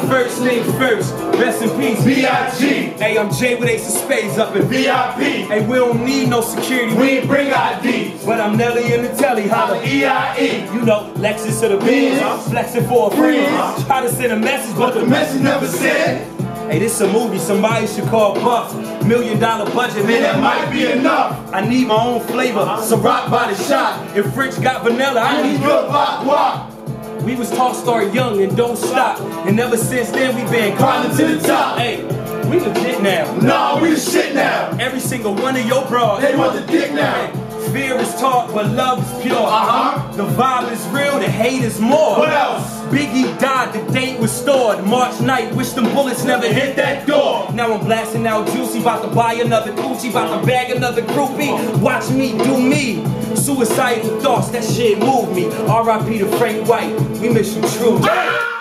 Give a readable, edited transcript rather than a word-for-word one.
First name first, rest in peace, B.I.G. Hey, I'm Jay with Ace of Spades up in VIP. Hey, we don't need no security, We ain't bring IDs. but I'm Nelly in the telly, holla. E.I.E. You know, Lexus to the biz, flexing for a friend. Try to send a message, But the message never said. Hey, this a movie, somebody should call Buff. $1 million budget, Man, that might be enough. I need my own flavor, so rock by the shot. If French got vanilla, I need Good vibe. We was taught start young and don't stop. And ever since then we been Climbing to the top. Hey, we legit now. Nah, we the shit now. Every single one of your bras. They want the dick now. Fear is taught, but love is pure. The vibe is real, the hate is more. What else? Biggie died, the date was stored. March night, wish them bullets never hit that door. Now I'm blasting out Juicy, about to buy another coochie, about to bag another groupie. Watch me do me. Suicidal thoughts, that shit moved me. R.I.P. to Frank White, we miss you truly.